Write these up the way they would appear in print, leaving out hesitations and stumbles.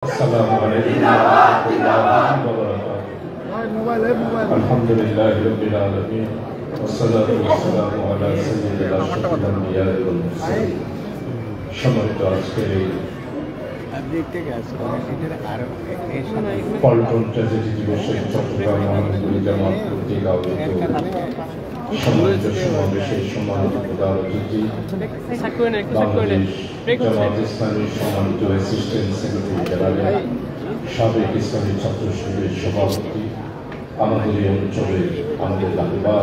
আসসালামু আলাইকুম ওয়া রাহমাতুল্লাহি ওয়া বারাকাতুহু। আলহামদুলিল্লাহি রাব্বিল আলামিন ওয়াসসালাতু ওয়াসসালামু আলা সাইয়্যিদিল আশরাফিল আম্বিয়া ওয়াল মুরসালিন। সম্মানিত আজকের এই পল্টন ট্র্যাজেডি দিবসে চট্টগ্রাম মহানগরী জামাত কর্তৃক আয়োজিত সম্মানিত সমাবেশের সম্মানিত প্রধান অতিথি বাংলাদেশ জামাত ইসলামীর সম্মানিত অ্যাসিস্ট্যান্ট সেক্রেটারি জেনারেল, সাবেক ইসলামী ছাত্র শিবিরের সভাপতি, আমাদের এই অঞ্চলের আমাদের রাহবার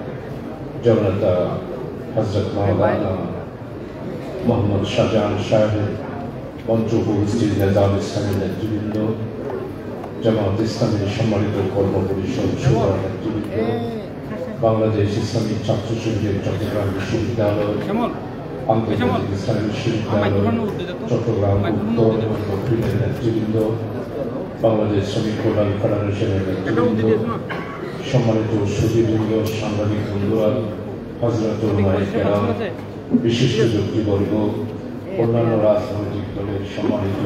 জননেতা হযরত মাওলানা মোহাম্মদ শাহজাহান সাহেব, মঞ্চ উপস্থিত নেজাম ইসলামের নেতৃবৃন্দ, জামাত ইসলামের সম্মানিত কর্ম পরিষদ সুপার নেতৃবৃন্দ, বাংলাদেশ ইসলামী ছাত্র শিবিরের চট্টগ্রাম বিশ্ববিদ্যালয়, আন্তর্জাতিক ইসলামী বিশ্ববিদ্যালয় চট্টগ্রাম উত্তর এবং দক্ষিণের নেতৃবৃন্দ, বাংলাদেশ শ্রমিক কল্যাণ ফেডারেশনের নেতৃবৃন্দ, সম্মানিত সুধীবৃন্দ, সাংবাদিক বন্ধুরা, হযরত উলামায়ে কেরাম, বিশিষ্ট ব্যক্তিবর্গ, অন্যান্য রাজনৈতিক দলের সম্মানিত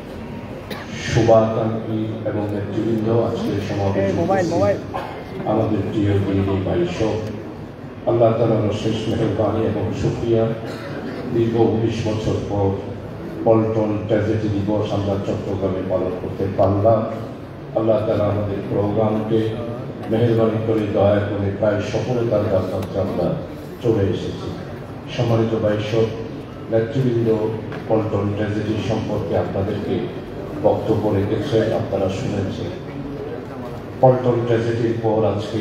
শুভাকাঙ্ক্ষী এবং নেতৃবৃন্দ, আজকের সমাবেশ আমাদের প্রিয় দিনী ভাই সব, আল্লাহ তাআলার অশেষ মেহেরবানি এবং শুকরিয়া। দীর্ঘ 19 বছর পর পল্টন ট্র্যাজেডি দিবস আমরা চট্টগ্রামে পালন করতে পারলাম। আল্লাহ তাআলা আমাদের প্রোগ্রামকে মেহেরবানি করে দয়া করে প্রায় সফলতার যাত্রাতে আমরা চলে এসেছি। সম্মানিত ভাই সব, নেতৃবৃন্দ পল্টন ট্র্যাজেডি সম্পর্কে আপনাদেরকে বক্তব্য রেখেছে, আপনারা শুনেছেন। পল্টন ট্র্যাজেডির পর আজকে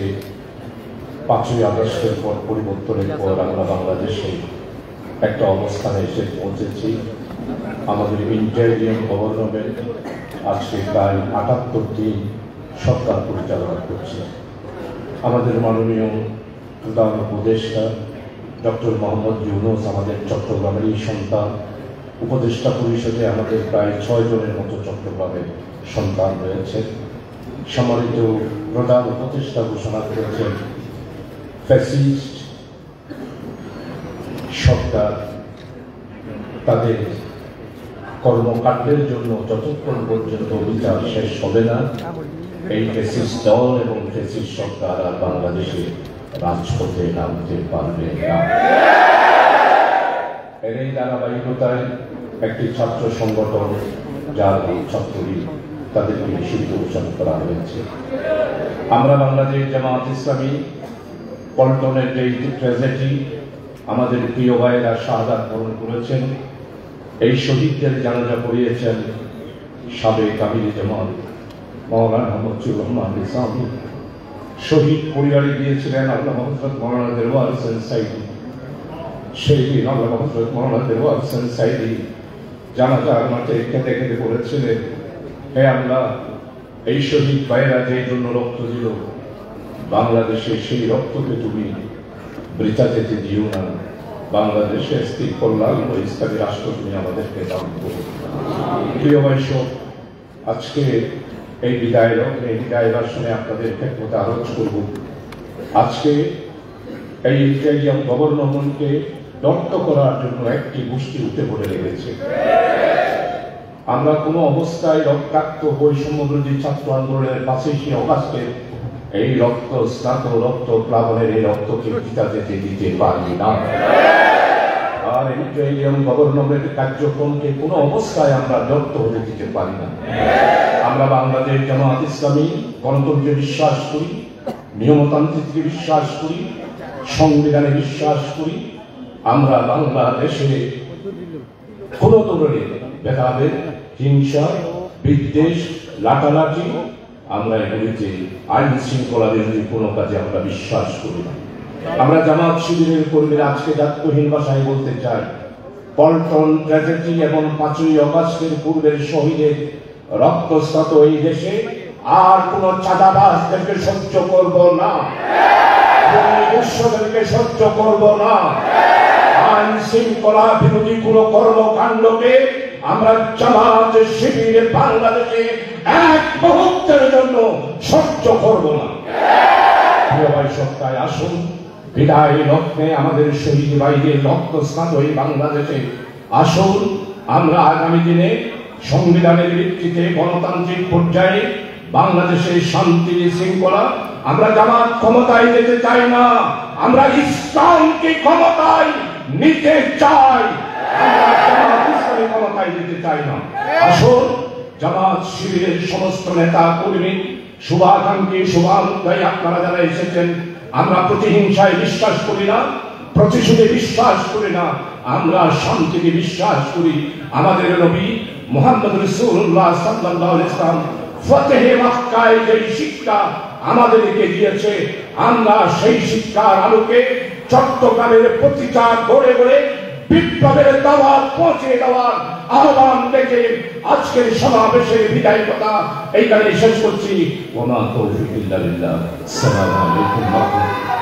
5ই আগস্টের পর পরিবর্তনের পর আমরা বাংলাদেশে একটা অবস্থানে এসে পৌঁছেছি। আমাদের ইন্টারিম গভর্নমেন্ট আজকে প্রায় 78 দিন সরকার পরিচালনা করছে। আমাদের মাননীয় প্রধান উপদেষ্টা ডক্টর মোহাম্মদ ইউনূস আমাদের চট্টগ্রামেরই সন্তান। উপদেষ্টা পরিষদে আমাদের প্রায় 6 জনের মতো চট্টগ্রামের সন্তান রয়েছে। সম্মানিত প্রধান উপদেষ্টা ঘোষণা করেছেন ফ্যাসিস্ট সরকার তাদের কর্মকাণ্ডের জন্য যতক্ষণ পর্যন্ত বিচার শেষ হবে না, এই ফ্যাসিস্ট দল এবং ফ্যাসিস্ট সরকার আর বাংলাদেশে রাজপথে নামতে পারবে না। এর এই ধারাবাহিকতায় একটি ছাত্র সংগঠন, যার ছাত্রলীগ, তাদেরকে নিষিদ্ধ ঘোষণা করা হয়েছে। আমরা বাংলাদেশ জামাত ইসলামী পল্টনের যে ট্র্যাজেডি আমাদের প্রিয় ভাইয়েরা শাহাদাত বরণ করেছেন, এই শহীদদের জানাজা পড়িয়েছেন সাবেক আমির জামাত মাওলানা মকসুদুর রহমান ইসলামী। শহীদ পরিবারে গিয়েছিলেন আল্লাহ হযরত মাওলানা দেওয়ার হোসেন সাইদি। সেই দিন আল্লাহ হযরত মাওলানা দেওয়ার হোসেন সাইদি জানাজার মাঠে খেতে খেতে বলেছিলেন, হে আল্লাহ, এই শহীদ ভাইয়েরা যে জন্য রক্ত দিল, বাংলাদেশে সেই রক্তকে তুমি বৃথা যেতে দিও না। বাংলাদেশে স্থির কল্যাণ ও ইসলামী রাষ্ট্র তুমি আমাদেরকে দান করো। প্রিয় ভাই সব, আজকে এই বিদায় ভাষণে আপনাদের খেদমতে আরজ করব। আজকে এই ইন্টারিয়াম গভর্নমেন্টকে দগ্ধ করার জন্য একটি গোষ্ঠী উঠে পড়ে লেগেছে। আমরা কোনো অবস্থায় রক্তাক্ত বৈষম্য বিরোধী ছাত্র আন্দোলনের 5ই অগাস্টের এই রক্ত স্নাত রক্ত প্লাবনের এই রক্তকে পিতা যেতে দিতে পারি না। আর ইন্টারিয়াম গভর্নমেন্ট কার্যক্রমকে কোনো অবস্থায় আমরা দগ্ধ হতে দিতে পারি না। আমরা বাংলাদেশ জামাত ইসলামী গণতন্ত্রে বিশ্বাস করি, নিয়মতান্ত্রিকে বিশ্বাস করি, সংবিধানে বিশ্বাস করি। আমরা বাংলাদেশে কোনো ধরনের ভেদাভেদ, হিংসা, বিদ্বেষ, লাঠালাঠি, আমরা এগুলিতে আইন শৃঙ্খলা বিরোধী কোনো কাজে আমরা বিশ্বাস করি না। আমরা জামাত শিবিরের কর্মীরা আজকে দায়িত্বহীন ভাষায় বলতে চাই, পল্টন ট্র্যাজেডি এবং 5ই আগস্টের পূর্বের শহীদের রক্তস্নাত এই দেশে আর কোন চাঁদাবাজদেরকে সহ্য করব না, বিশ্বদেরকে সহ্য করব না। আইন শৃঙ্খলা বিরোধী কোন কর্মকাণ্ডকে আমরা জামাত শিবিরে বাংলাদেশে এক মুহূর্তের জন্য সহ্য করব না। প্রিয় ভাই সত্তায় আসুন, বিদায় লগ্নে আমাদের শহীদ ভাইদের রক্তস্নাত এই বাংলাদেশে আসুন, আমরা আগামী দিনে সংবিধানের ভিত্তিতে গণতান্ত্রিক পর্যায়ে বাংলাদেশের শান্তি শৃঙ্খলা। আমরা জামাত ক্ষমতায় যেতে চাই না, আমরা ইসলামকে ক্ষমতায় নিতে চাই, আমরা জামাত ইসলামী ক্ষমতায় যেতে চাই না। আসুন জামাত শিবিরের সমস্ত নেতা কর্মী, শুভাকাঙ্ক্ষী, শুভানুধ্যায়ী আপনারা যারা এসেছেন, আমরা প্রতিহিংসায় বিশ্বাস করি না, প্রতিশোধে বিশ্বাস করি না, আমরা শান্তিতে বিশ্বাস করি। আমাদের নবী মুহাম্মদ রাসূলুল্লাহ সাল্লাল্লাহু আলাইহি ওয়াসাল্লাম ফতেহে মক্কায় যে শিক্ষা আমাদেরকে দিয়েছে, আমরা সেই শিক্ষার আলোকে চট্টগ্রামের প্রতিটা গড়ে গড়ে বিপ্লবের দাওয়াত পৌঁছে দেওয়ার আহ্বান রেখে আজকের সমাবেশের বিদায় কথা এইখানে শেষ করছি। ওয়া মা তাওফীক ইল্লা বিল্লাহ। আসসালামু আলাইকুম।